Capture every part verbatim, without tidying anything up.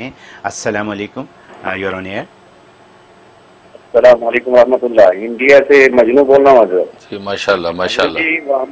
अस्सलाम वालेकुम, your on air. अस्सलाम वालेकुम रहमतुल्लाह। इंडिया से मजनू बोल रहा हूँ हज़रत। माशाल्लाह माशाल्लाह।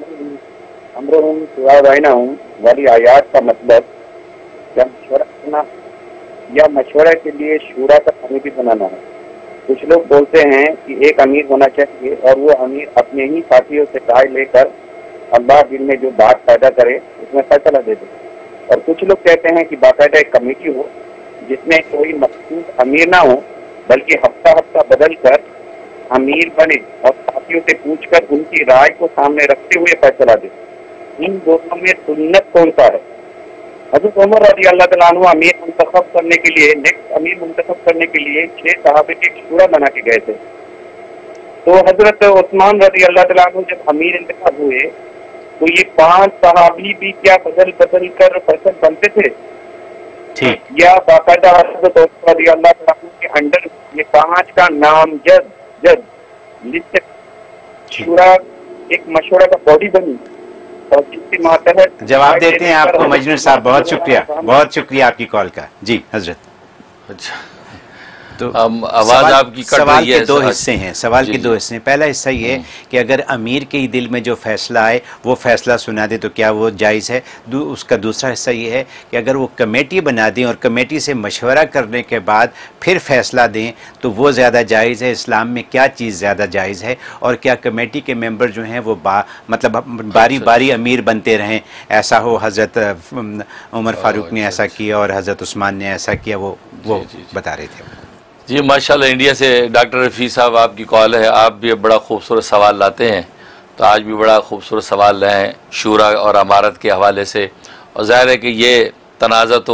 अमरुहुम सुवाबाइनहुम वाली आयात का मतलब क्या मशवरा करना या मशवरा के लिए शूरा का कमेटी बनाना है। कुछ लोग बोलते हैं कि एक अमीर होना चाहिए और वो अमीर अपने ही साथियों से राय लेकर अल्लाह दिल में जो बात पैदा करे उसमें फैसला दे दे, और कुछ लोग कहते हैं कि बाकायदा एक कमेटी हो जिसमें कोई मखसूस अमीर ना हो बल्कि हफ्ता हफ्ता बदल कर अमीर बने और साथियों से पूछकर उनकी राय को सामने रखते हुए फैसला दे। इन दोनों में सुन्नत कौन सा है? हज़रत उमर रज़ी अल्लाह तआला अन्हु अमीर मुंतखब करने के लिए नेक्स्ट अमीर मुंतखब करने के लिए छह सहाबे के शूरा बना के गए थे। तो हजरत उस्मान रज़ी अल्लाह तआला अन्हु जब अमीर इंतखाब हुए तो ये पांच सहाबी भी क्या बदल बदल कर फैसल बनते थे ठीक, या बाकायदा हजरत उस्मान रज़ी अल्लाह तआला अन्हु के अंडर ये पांच का नाम जज जज लिस्ट शूरा एक मशवरा का बॉडी बनी और जिसके मातहत जवाब देते हैं आपको मजनू साहब। बहुत शुक्रिया, बहुत शुक्रिया आपकी कॉल का। जी हजरत। अच्छा, तो आवाज आपकी कट सवाल रही है। के दो हिस्से हैं, सवाल जी, के दो हिस्से हैं। पहला हिस्सा ये है कि अगर अमीर के ही दिल में जो फैसला आए वो फैसला सुना दे तो क्या वो जायज़ है। दू, उसका दूसरा हिस्सा ये है कि अगर वो कमेटी बना दें और कमेटी से मशवरा करने के बाद फिर फैसला दें तो वो ज़्यादा जायज़ है। इस्लाम में क्या चीज़ ज़्यादा जायज़ है और क्या कमेटी के मेंबर जो हैं वो बा मतलब बारी बारी अमीर बनते रहें, ऐसा हो। हज़रत उमर फ़ारूक ने ऐसा किया और हज़रत उस्मान ने ऐसा किया, वो वो बता रहे थे। जी माशाल्लाह। इंडिया से डॉक्टर रफ़ी साहब आपकी कॉल है। आप भी बड़ा खूबसूरत सवाल लाते हैं, तो आज भी बड़ा खूबसूरत सवाल लाए हैं शूरा और अमारत के हवाले से। और ज़ाहिर है कि ये तनाज़ा तो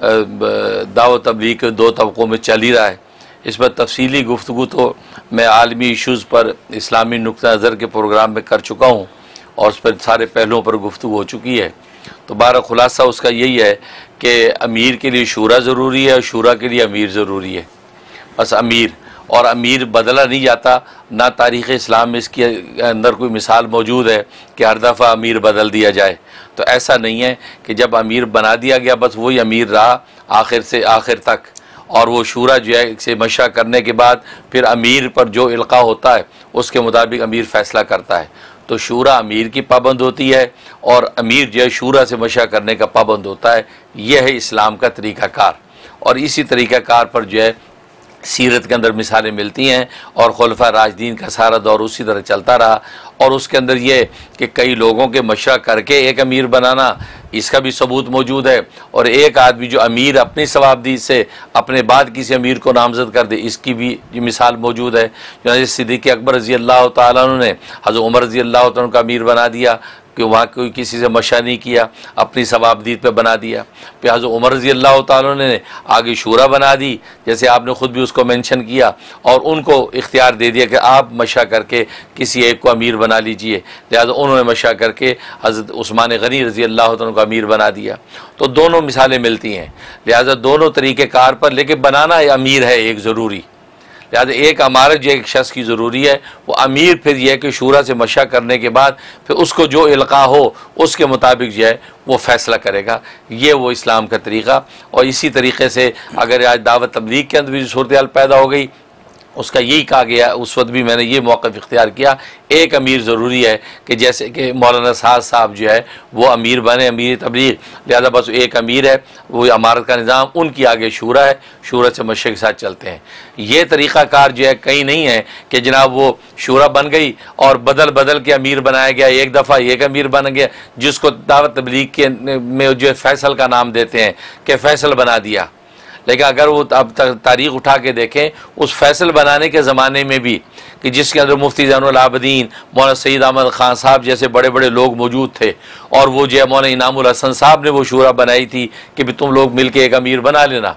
दावत तबलीग के दो तबक़ों में चल ही रहा है। इस पर तफसीली गुफ्तगू तो मैं आलमी इशूज़ पर इस्लामी नुक्ता नज़र के प्रोग्राम में कर चुका हूँ और उस पर सारे पहलुओं पर गुफ्तगू हो चुकी है। तो बारह खुलासा उसका यही है कि अमीर के लिए शूरा ज़रूरी है और शूरा के लिए अमीर ज़रूरी है। बस अमीर और अमीर बदला नहीं जाता, ना तारीख़ इस्लाम में इसके अंदर कोई मिसाल मौजूद है कि हर दफ़ा अमीर बदल दिया जाए। तो ऐसा नहीं है कि जब अमीर बना दिया गया बस वही अमीर रहा आखिर से आखिर तक, और वो शूरा जो है से मशा करने के बाद फिर अमीर पर जो इल्क़ा होता है उसके मुताबिक अमीर फ़ैसला करता है। तो शूरा अमीर की पाबंद होती है और अमीर जो है शूरा से मशा करने का पाबंद होता है। यह है इस्लाम का तरीक़ाकार, और इसी तरीक़ाकार पर जो है सीरत के अंदर मिसालें मिलती हैं और खुलफा राशिदीन का सारा दौर उसी तरह चलता रहा। और उसके अंदर ये कि कई लोगों के मशवरा करके एक अमीर बनाना, इसका भी सबूत मौजूद है। और एक आदमी जो अमीर अपनी सवाबदीद से अपने बाद किसी अमीर को नामजद कर दे, इसकी भी मिसाल मौजूद है। जो सिद्दीक़ अकबर रज़ी अल्लाह तआला अन्हु ने हज़रत उमर रज़ी अल्लाह तआला अन्हु का अमीर बना दिया कि वहाँ कोई किसी से मशा नहीं किया, अपनी सवाबदीद पे बना दिया। फिर हज़रत उमर रज़ी अल्लाह तआला अन्हु ने आगे शूरा बना दी, जैसे आपने ख़ुद भी उसको मेंशन किया, और उनको इख्तियार दे दिया कि आप मशा करके किसी एक को अमीर बना लीजिए। लिहाजा उन्होंने मशा करके हज़रत उस्मान गनी रज़ी अल्लाह तआला को अमीर बना दिया। तो दोनों मिसालें मिलती हैं। लिहाजा दोनों तरीक़ेकार पर, लेकिन बनाना अमीर है एक ज़रूरी। लिहाजा एक अमारत जो एक शख्स की ज़रूरी है, वो अमीर फिर यह है कि शूरा से मशा करने के बाद फिर उसको जो इल्क़ा हो उसके मुताबिक जो है वो फ़ैसला करेगा। ये वो इस्लाम का तरीक़ा। और इसी तरीक़े से अगर आज दावत तबलीग के अंदर भी सूरत हाल पैदा हो गई, उसका यही कहा गया, उस वक्त भी मैंने ये मौक़िफ़ इख्तियार किया, एक अमीर ज़रूरी है कि जैसे कि मौलाना साद साहब जो है वो अमीर बने, अमीर तबलीग। लिहाजा बस एक अमीर है, वो अमारत का निज़ाम उनकी आगे शूरा है, शूरा से मशे के साथ चलते हैं। ये तरीक़ाकार जो है कहीं नहीं है कि जनाब वो शूरा बन गई और बदल बदल के अमीर बनाया गया, एक दफ़ा एक अमीर बन गया जिसको दावत तबलीग के में जो है फ़ैसल का नाम देते हैं कि फ़ैसल बना दिया। लेकिन अगर वो अब तक तारीख़ उठा के देखें, उस फैसल बनाने के ज़माने में भी कि जिसके अंदर मुफ्ती ज़ैनुल आबिदीन, मौलाना सईद अहमद ख़ान साहब जैसे बड़े बड़े लोग मौजूद थे, और वो जो है मौलाना इनामुल हसन साहब ने वो शूरा बनाई थी कि भी तुम लोग मिल के एक अमीर बना लेना।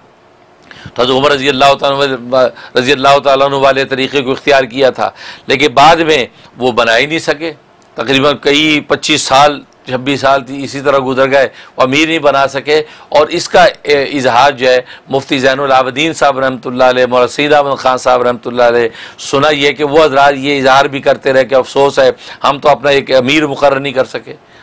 तो हज़रत उमर रज़ी अल्लाह तआला रज़ी अल्लाह तआला अन्हु वाले तरीक़े को इख्तियार किया था, लेकिन बाद में वो बना ही नहीं सके। तकरीबन कई पच्चीस साल छब्बीस साल इसी तरह गुजर गए, वो अमीर नहीं बना सके। और इसका इजहार जो है मुफ्ती ज़ैनुल आबिदीन साहब रहमतुल्लाह अलैह, मौलाना सईद अहमद ख़ान साहब रहमतुल्लाह अलैह, सुना ये कि वो हज़रात ये इजहार भी करते रहे कि अफसोस है हम तो अपना एक अमीर मुकर्रर नहीं कर सके।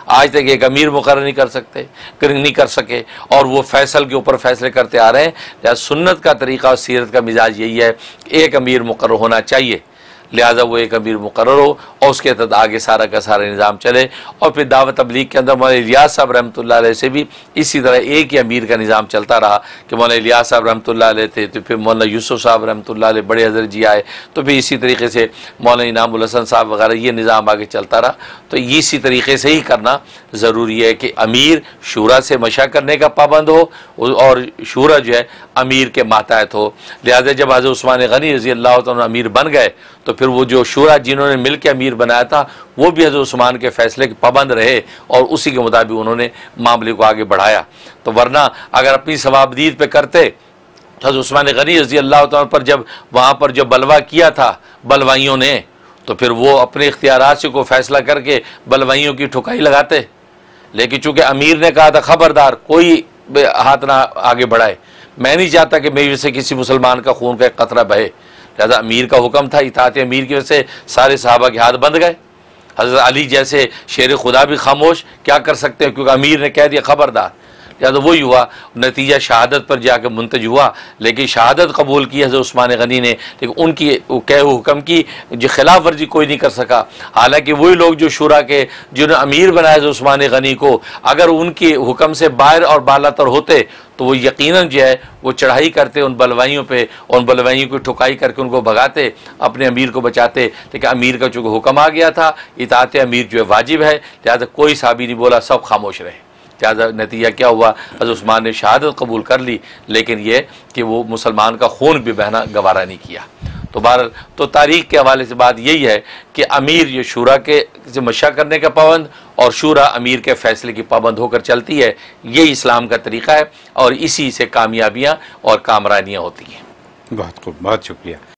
आज तक एक अमीर मुकर्रर नहीं कर सकते नहीं कर सके और वो फैसल के ऊपर फैसले करते आ रहे हैं। लिहाजा सुन्नत का तरीक़ा और सीरत का मिजाज यही है कि एक अमीर मुकर्रर होना चाहिए, लिहाजा वो एक अमीर मुकर्रर हो और उसके तहत आगे सारा का सारा निज़ाम चले। और फिर दावत तबलीग के अंदर मौलाना इलियास साहब रहमतुल्लाह अलैह से भी इसी तरह एक ही अमीर का निज़ाम चलता रहा कि मौलाना इलियास साहब रहमतुल्लाह अलैह थे, तो फिर मौलाना यूसुफ साहब रहमतुल्लाह अलैह बड़े हज़रत जी आए, तो फिर इसी तरीके से मौलाना इनामुल हसन साहब वगैरह, ये निज़ाम आगे चलता रहा। तो इसी तरीके से ही करना ज़रूरी है कि अमीर शूरा से मशा करने का पाबंद हो और शूरा जो है अमीर के मातहत हो। लिहाजा जब हज़रत उस्मान गनी रज़ी अल्लाह तआला अमीर बन गए तो फिर वो जो शूरा जिन्होंने मिल के अमीर बनाया था वो भी हज़रत उस्मान के फ़ैसले के पाबंद रहे और उसी के मुताबिक उन्होंने मामले को आगे बढ़ाया। तो वरना अगर अपनी सवाबदीद पे करते तो हज़रत उस्मान गनी रज़ी अल्लाह तआला पर जब वहाँ पर जो बलवा किया था बलवाइयों ने, तो फिर वो अपने इख्तियारात से को फैसला करके बलवाइयों की ठुकाई लगाते। लेकिन चूँकि अमीर ने कहा था खबरदार कोई हाथ ना आगे बढ़ाए, मैं नहीं चाहता कि मेरी वजह से किसी मुसलमान का खून का एक कतरा बहे, लिहाजा अमीर का हुक्म था, इताअत अमीर की वजह से सारे सहाबा के हाथ बंद गए। हज़रत अली जैसे शेर खुदा भी खामोश क्या कर सकते हैं क्योंकि अमीर ने कह दिया खबरदार। लिहाजा वही हुआ, नतीजा शहादत पर जाकर मुंतज हुआ, लेकिन शहादत कबूल की हज़रत उस्मान गनी ने, लेकिन उनकी कहे हुक्म की जो खिलाफ वर्जी कोई नहीं कर सका। हालांकि वही लोग जो शूरा के जिन्होंने अमीर बनाया हज़रत उस्मान गनी को, अगर उनके हुक्म से बाहर और बालातर होते तो वो यकीनन जो है वो चढ़ाई करते उन बलवाइयों पे, उन बलवाइयों की ठुकाई करके उनको भगाते, अपने अमीर को बचाते। लेकिन अमीर का चूँकि हुक्म आ गया था, इताअत अमीर जो है वाजिब है, लिहाजा कोई साहबी नहीं बोला, सब खामोश रहे। लिहाजा नतीजा क्या हुआ, हज़रत उस्मान ने शहादत कबूल कर ली, लेकिन ये कि वो मुसलमान का खून भी बहना गवारा नहीं किया। तो बहरहाल तो तारीख़ के हवाले से बात यही है कि अमीर ये शूरा के से मशा करने का पाबंद और शूरा अमीर के फ़ैसले की पाबंद होकर चलती है। ये इस्लाम का तरीक़ा है और इसी से कामयाबियाँ और कामरानियाँ होती हैं। बहुत खूब, बहुत शुक्रिया।